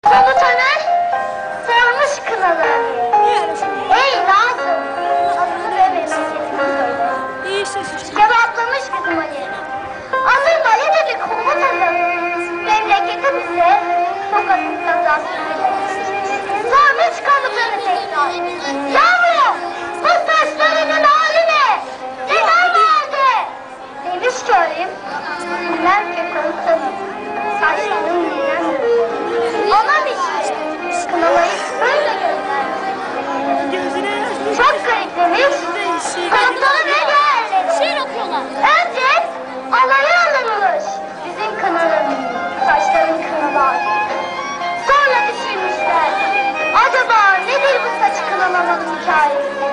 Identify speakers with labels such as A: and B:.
A: Komutanın sarılmış kınalı. Ey Nazım! Adını ve memleketini söyle. Cevaplamış bizim Ali. Adın Ali dedi komutanım. Memleketimize Tokat'ın kazası söyledi. Sormuş komutanı tekrar. Yavrum! Bu saçlarının hali ne? Neden vardı? Demiş ki olayım. Bilmem ki komutanım. Saçlarım neden? Onun için kınalayı böyle göndermiş. Çok garip demiş. Kontrolü ve değerleri. Şiir okuyorlar. Önce alaya alınmış. Bizim kınalarımız. Saçların kınalar. Sonra düşünmüşler. Acaba nedir bu saç kınamanın hikayesi?